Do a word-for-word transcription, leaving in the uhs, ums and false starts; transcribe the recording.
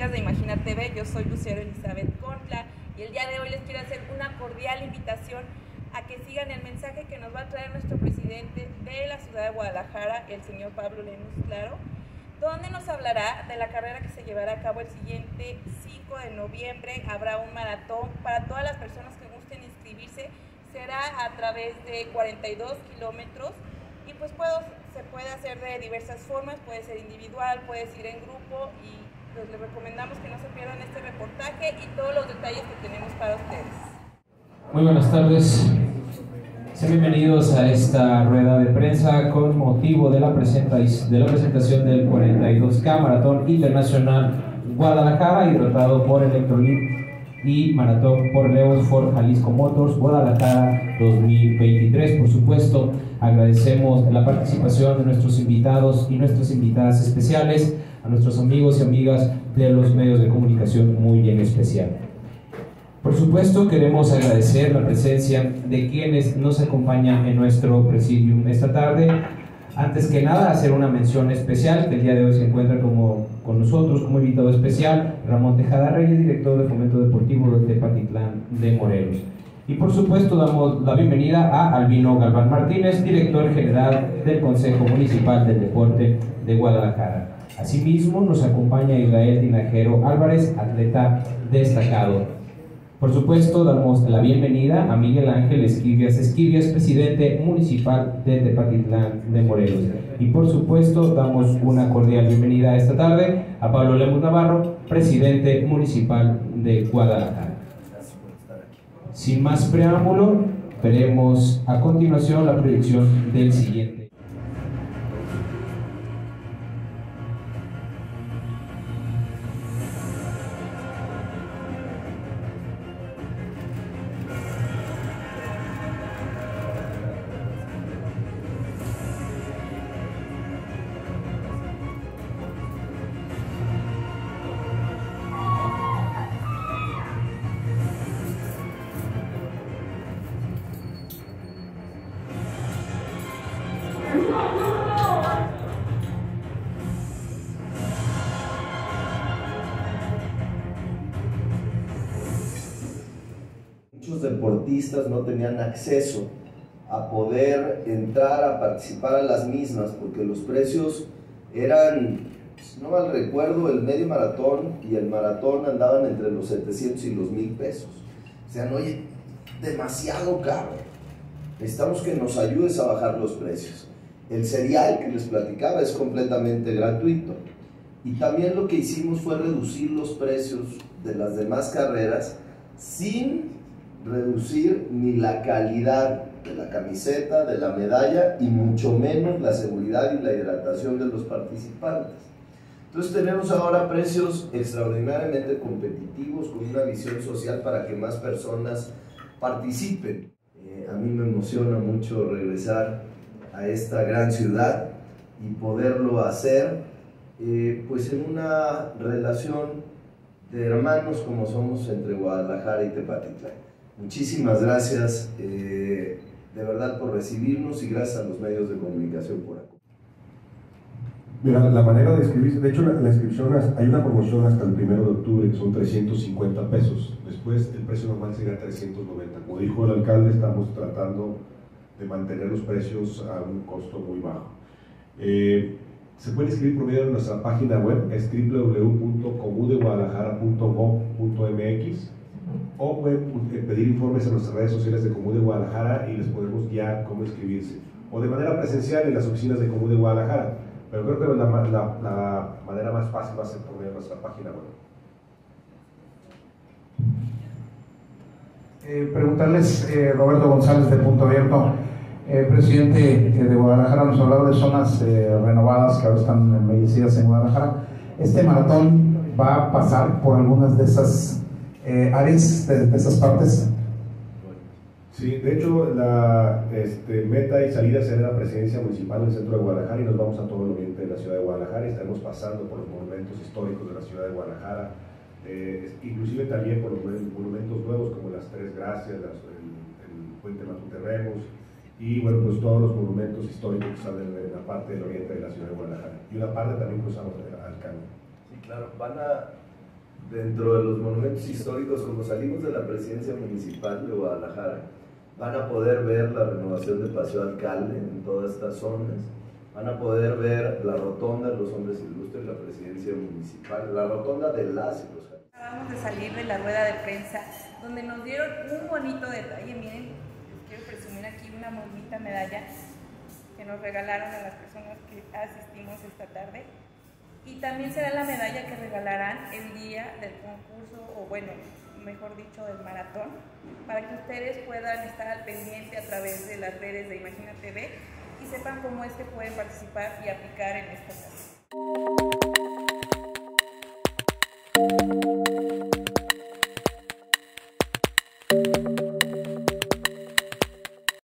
amigas de Imagina T V, yo soy Lucero Elizabeth Contla y el día de hoy les quiero hacer una cordial invitación a que sigan el mensaje que nos va a traer nuestro presidente de la ciudad de Guadalajara, el señor Pablo Lemus Claro, donde nos hablará de la carrera que se llevará a cabo el siguiente cinco de noviembre. Habrá un maratón para todas las personas que gusten inscribirse, será a través de cuarenta y dos kilómetros y pues puedo, se puede hacer de diversas formas, puede ser individual, puede ir en grupo y pues les recomendamos que no se pierdan este reportaje y todos los detalles que tenemos para ustedes. Muy buenas tardes, sean bienvenidos a esta rueda de prensa con motivo de la, presenta, de la presentación del cuarenta y dos K Maratón Internacional Guadalajara, hidratado por Electrolit y Maratón por Leos Ford Jalisco Motors Guadalajara dos mil veintitrés. Por supuesto, agradecemos la participación de nuestros invitados y nuestras invitadas especiales, a nuestros amigos y amigas de los medios de comunicación muy bien especial. Por supuesto, queremos agradecer la presencia de quienes nos acompañan en nuestro presidium esta tarde. Antes que nada, hacer una mención especial, que el día de hoy se encuentra como, con nosotros como invitado especial Ramón Tejada Reyes, director de Fomento Deportivo de Tepatitlán de Morelos. Y por supuesto damos la bienvenida a Albino Galván Martínez, director general del Consejo Municipal del Deporte de Guadalajara. Asimismo nos acompaña Israel Tinajero Álvarez, atleta destacado. Por supuesto, damos la bienvenida a Miguel Ángel Esquivias Esquivias, presidente municipal de Tepatitlán de Morelos. Y por supuesto, damos una cordial bienvenida esta tarde a Pablo Lemus Navarro, presidente municipal de Guadalajara. Sin más preámbulo, veremos a continuación la proyección del siguiente. Muchos deportistas no tenían acceso a poder entrar a participar a las mismas porque los precios eran, si no mal recuerdo, el medio maratón y el maratón andaban entre los setecientos y los mil pesos. O sea, no, oye, demasiado caro. Necesitamos que nos ayudes a bajar los precios. El cereal que les platicaba es completamente gratuito. Y también lo que hicimos fue reducir los precios de las demás carreras sin reducir ni la calidad de la camiseta, de la medalla y mucho menos la seguridad y la hidratación de los participantes. Entonces tenemos ahora precios extraordinariamente competitivos con una visión social para que más personas participen. Eh, a mí me emociona mucho regresar a esta gran ciudad y poderlo hacer eh, pues en una relación de hermanos como somos entre Guadalajara y Tepatitlán. Muchísimas gracias eh, de verdad por recibirnos y gracias a los medios de comunicación por acá. Mira, la manera de inscribirse, de hecho la, la inscripción, hay una promoción hasta el primero de octubre que son trescientos cincuenta pesos, después el precio normal sería trescientos noventa. Como dijo el alcalde, estamos tratando de mantener los precios a un costo muy bajo. Eh, se puede inscribir por medio de nuestra página web, es w w w punto comudeguadalajara punto gob punto m x, o pueden pedir informes en nuestras redes sociales de Comú de Guadalajara y les podemos guiar cómo inscribirse, o de manera presencial en las oficinas de Comú de Guadalajara, pero creo que la, la, la manera más fácil va a ser por medio de nuestra página web. Eh, preguntarles, eh, Roberto González de Punto Abierto, eh, presidente eh, de Guadalajara, nos hablaba de zonas eh, renovadas que ahora están embellecidas en Guadalajara. Este maratón va a pasar por algunas de esas Eh, áreas de, de esas partes. Sí, de hecho la este, meta y salida será la presidencia municipal del centro de Guadalajara y nos vamos a todo el oriente de la ciudad de Guadalajara y estaremos pasando por los monumentos históricos de la ciudad de Guadalajara, eh, inclusive también por los monumentos nuevos como las Tres Gracias, las, el, el Puente Matuterrenos y bueno, pues todos los monumentos históricos que están en, en la parte del oriente de la ciudad de Guadalajara y una parte también cruzamos al Cano. Sí, claro, van a Dentro de los monumentos históricos, como salimos de la presidencia municipal de Guadalajara, van a poder ver la renovación del Paseo Alcalde en todas estas zonas, van a poder ver la rotonda de los hombres ilustres, la presidencia municipal, la rotonda de las y los jardines. Acabamos de salir de la rueda de prensa, donde nos dieron un bonito detalle. Miren, les quiero presumir aquí una bonita medalla que nos regalaron a las personas que asistimos esta tarde. Y también será la medalla que regalarán el día del concurso, o bueno, mejor dicho, del maratón, para que ustedes puedan estar al pendiente a través de las redes de Imagina T V y sepan cómo es que pueden participar y aplicar en esta ocasión.